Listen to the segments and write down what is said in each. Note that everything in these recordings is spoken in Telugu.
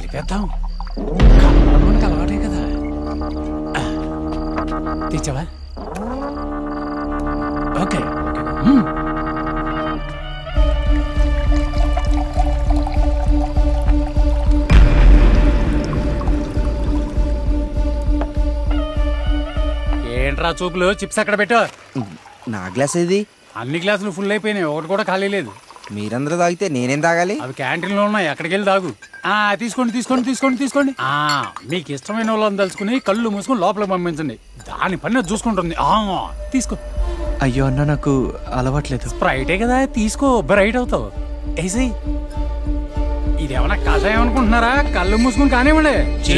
కలిపేద్దాం. అలవాటే కదా. తెచ్చావా? ఓకే. ఏంట్రా చూపులు? చిప్స్ అక్కడ పెట్టా. నా గ్లాస్ ఏది? అన్ని గ్లాసులు ఫుల్ అయిపోయినాయి, ఒకటి కూడా ఖాళీ లేదు. మీరందరూ తాగితే నేనేం తాగాలి? అవి క్యాంటీన్ లో ఉన్నాయి, అక్కడికి వెళ్ళి తాగు. తీసుకోండి తీసుకోండి తీసుకోండి తీసుకోండి. మీకు ఇష్టమైన వాళ్ళని తలుచుకుని కళ్ళు మూసుకొని లోపలికి పంపించండి. దాని పని చూసుకుంటుంది. తీసుకో. అయ్యో అన్న, నాకు అలవాట్లేదు. స్ప్రైటే కదా, తీసుకో, బ్రైట్ అవుతావు. ఏసీ ఇదేమన్నా కషాయం అనుకుంటున్నారా? కళ్ళు మూసుకుని కానివ్వండి.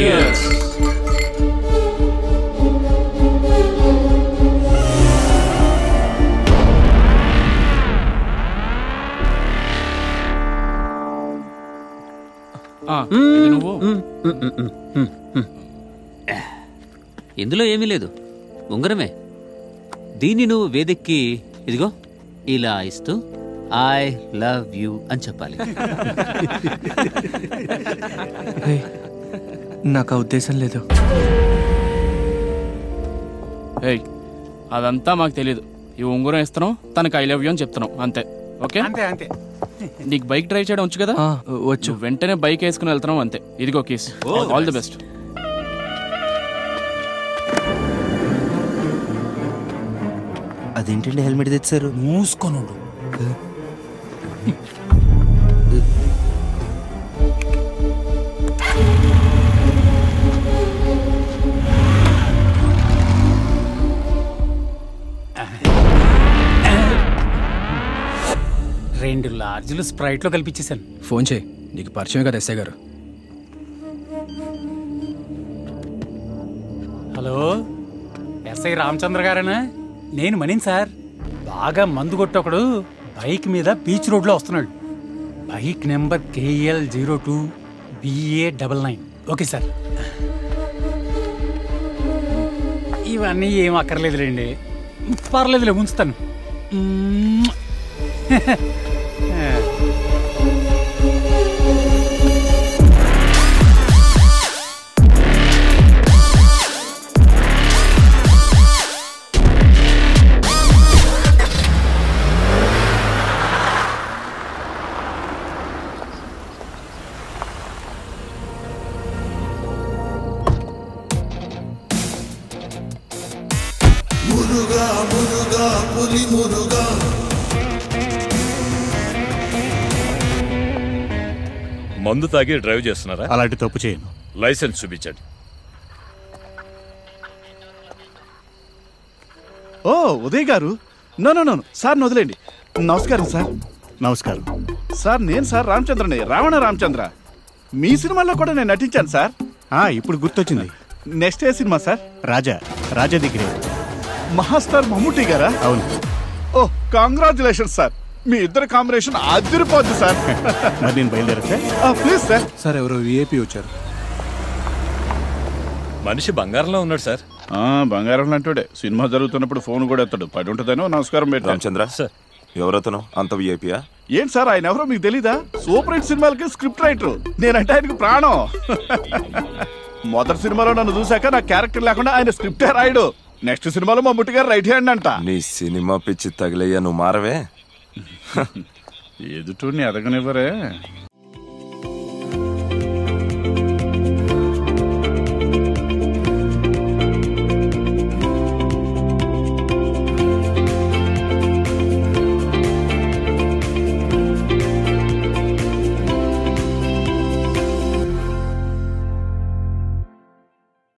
ఇందులో ఏమీ లేదు, ఉంగరమే. దీన్ని నువ్వు వేదిక్కి ఇదిగో ఇలా ఇస్తూ ఐ లవ్ యూ అని చెప్పాలి. నాకు ఆ ఉద్దేశం లేదు. అదంతా మాకు తెలీదు. ఈ ఉంగరం ఇస్తున్నావు, తనకు ఐ లవ్ యూ అని చెప్తున్నావు, అంతే. ఓకే, అంతే అంతే. నీకు బైక్ డ్రైవ్ చేయడం వచ్చు కదా? వచ్చు. వెంటనే బైక్ వేసుకుని వెళ్తున్నావు, అంతే. ఇదిగో కేస్. All the best. అదేంటండి హెల్మెట్ తెచ్చారు? మూసుకొని రెండు లార్జ్లు స్ప్రైట్ లో కల్పించేశాను. ఫోన్ చేయి, నీకు పరిచయం కదా ఎస్ఐ గారు. హలో, ఎస్ఐ రామచంద్ర గారేనా? నేను మణిని సార్. బాగా మందు కొట్టొకడు బైక్ మీద బీచ్ రోడ్ లో వస్తున్నాడు. Bike number KL02 BA99. Okay sir. ఇవన్నీ ఏం అక్కర్లేదులేండి, పర్లేదులే, ఉంచుతాను. మందు తాగి డ్రైవ్ చేస్తున్నారా? అలాంటి తప్పు చేయను. లైసెన్స్ చూపించండి. ఓ ఉదయ్ గారు, నో సార్ వదిలేండి. నమస్కారం సార్. నమస్కారం సార్. నేను సార్ రామచంద్రని, రావణ రామచంద్ర. మీ సినిమాలో కూడా నేను నటించాను సార్. ఇప్పుడు గుర్తొచ్చింది. నెక్స్ట్ ఏ సినిమా సార్? రాజా దగ్గరే. మహాస్టార్ మమ్మూటీ గారా? అవును. ఓ కంగ్రాచులేషన్ సార్, మీ ఇద్దరు కాంబినేషన్ అదిరిపోద్ది సార్. మరి నేను బయలుదేరచ్చా? Please sir. సార్, ఎవరో విఐపి వచ్చారు. మనిషి బంగారంలో ఉన్నాడు సార్. బంగారం లాంటి సినిమా జరుగుతున్నప్పుడు ఫోన్ కూడా ఎత్తాడు. పడి ఉంటుందేనో. నమస్కారం పెట్టాను. రామచంద్ర సార్, ఎవరతను? అంత విఐపియా? ఏంటి సార్, ఆయన ఎవరో మీకు తెలీదా? సూపర్ హిట్ సినిమాలకి స్క్రిప్ట్ రైటర్. నేనంటే ఆయనకు ప్రాణం. మొదటి సినిమాలో నన్ను చూశాక నా క్యారెక్టర్ లేకుండా ఆయన స్క్రిప్టే రాయడు. నెక్స్ట్ సినిమాలో మమ్మూటి గారు రైట్ హ్యాండ్ అంట. నీ సినిమా పిచ్చి తగిలయ్యా, నువ్వు మారవే. ఎదుటూడిని ఎదగనివ్వరే.